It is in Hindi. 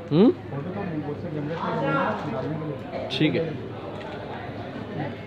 हम्म, फोटो तो वो से जनरेट कर डालने के लिए। ठीक है।